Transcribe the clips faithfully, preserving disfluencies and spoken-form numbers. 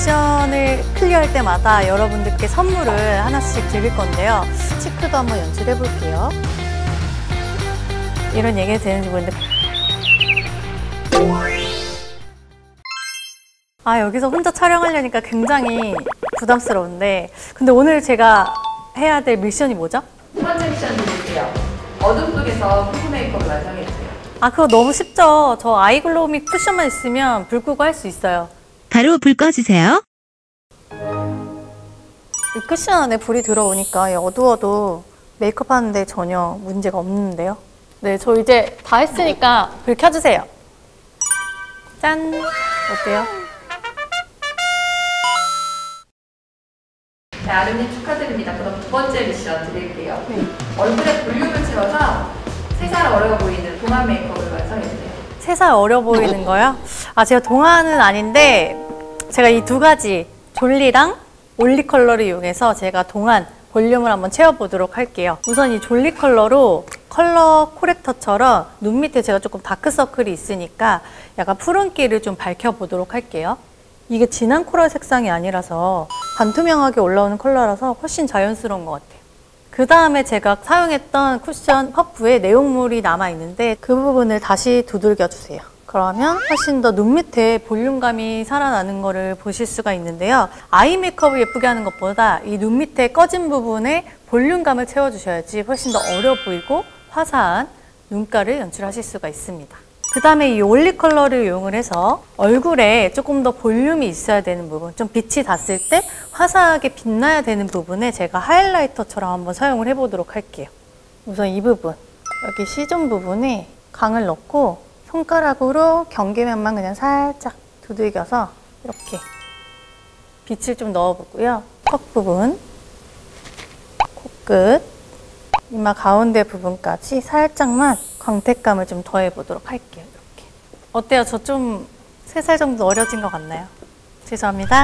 미션을 클리어할 때마다 여러분들께 선물을 하나씩 드릴 건데요. 치크도 한번 연출해 볼게요. 이런 얘기가 되는지 모르는데 아, 여기서 혼자 촬영하려니까 굉장히 부담스러운데, 근데 오늘 제가 해야 될 미션이 뭐죠? 첫 번째 미션 드릴게요. 어둠 속에서 피부 메이크업을 완성해주세요. 아, 그거 너무 쉽죠? 저 아이글로우 믹 쿠션만 있으면 불 끄고 할 수 있어요. 바로 불 꺼주세요. 이 쿠션 안에 불이 들어오니까 어두워도 메이크업 하는데 전혀 문제가 없는데요. 네, 저 이제 다 했으니까 불 켜주세요. 짠! 어때요? 네, 아름님 축하드립니다. 그럼 두 번째 미션 드릴게요. 네. 얼굴에 볼륨을 채워서 세 살 어려 보이는 동안 메이크업을 완성해주세요. 세 살 어려 보이는 거요? 아, 제가 동안은 아닌데 제가 이 두 가지 졸리랑 올리 컬러를 이용해서 제가 동안 볼륨을 한번 채워보도록 할게요. 우선 이 졸리 컬러로 컬러 코렉터처럼 눈 밑에 제가 조금 다크서클이 있으니까 약간 푸른기를 좀 밝혀보도록 할게요. 이게 진한 코랄 색상이 아니라서 반투명하게 올라오는 컬러라서 훨씬 자연스러운 것 같아요. 그 다음에 제가 사용했던 쿠션 퍼프에 내용물이 남아있는데 그 부분을 다시 두들겨 주세요. 그러면 훨씬 더 눈 밑에 볼륨감이 살아나는 거를 보실 수가 있는데요. 아이 메이크업을 예쁘게 하는 것보다 이 눈 밑에 꺼진 부분에 볼륨감을 채워주셔야지 훨씬 더 어려 보이고 화사한 눈가를 연출하실 수가 있습니다. 그 다음에 이 올리 컬러를 이용을 해서 얼굴에 조금 더 볼륨이 있어야 되는 부분, 좀 빛이 닿았을 때 화사하게 빛나야 되는 부분에 제가 하이라이터처럼 한번 사용을 해보도록 할게요. 우선 이 부분, 여기 C존 부분에 강을 넣고 손가락으로 경계면만 그냥 살짝 두들겨서 이렇게 빛을 좀 넣어보고요. 턱 부분, 코끝, 이마 가운데 부분까지 살짝만 광택감을 좀 더해보도록 할게요. 이렇게. 어때요? 저 좀 세 살 정도 어려진 것 같나요? 죄송합니다.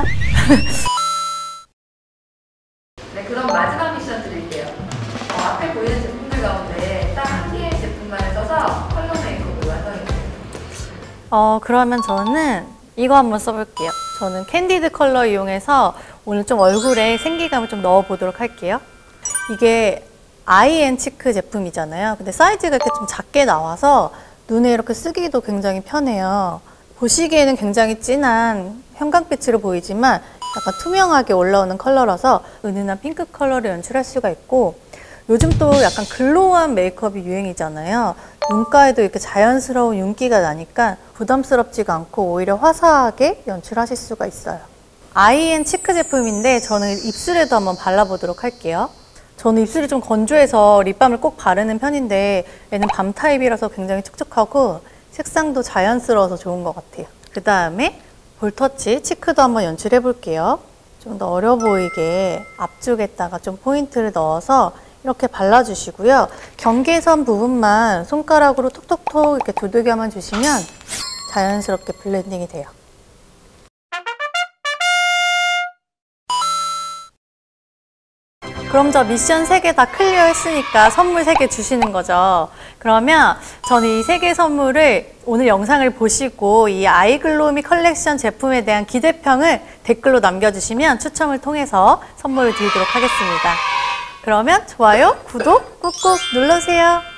네, 그럼 마지막 미션 드릴게요. 어, 앞에 보이는 제품들 가운데 딱 한 개의 제품만 써서 컬러 메이크업을 완성해주세요. 어, 그러면 저는 이거 한번 써볼게요. 저는 캔디드 컬러 이용해서 오늘 좀 얼굴에 생기감을 좀 넣어보도록 할게요. 이게 아이앤치크 제품이잖아요. 근데 사이즈가 이렇게 좀 작게 나와서 눈에 이렇게 쓰기도 굉장히 편해요. 보시기에는 굉장히 진한 형광빛으로 보이지만 약간 투명하게 올라오는 컬러라서 은은한 핑크 컬러를 연출할 수가 있고, 요즘 또 약간 글로우한 메이크업이 유행이잖아요. 눈가에도 이렇게 자연스러운 윤기가 나니까 부담스럽지가 않고 오히려 화사하게 연출하실 수가 있어요. 아이앤치크 제품인데 저는 입술에도 한번 발라보도록 할게요. 저는 입술이 좀 건조해서 립밤을 꼭 바르는 편인데 얘는 밤 타입이라서 굉장히 촉촉하고 색상도 자연스러워서 좋은 것 같아요. 그 다음에 볼터치, 치크도 한번 연출해 볼게요. 좀 더 어려 보이게 앞쪽에다가 좀 포인트를 넣어서 이렇게 발라주시고요. 경계선 부분만 손가락으로 톡톡톡 이렇게 두들겨만 주시면 자연스럽게 블렌딩이 돼요. 그럼 저 미션 세 개 다 클리어 했으니까 선물 세 개 주시는 거죠. 그러면 저는 이 세 개 선물을 오늘 영상을 보시고 이 아이글로미 컬렉션 제품에 대한 기대평을 댓글로 남겨주시면 추첨을 통해서 선물을 드리도록 하겠습니다. 그러면 좋아요, 구독 꾹꾹 눌러주세요.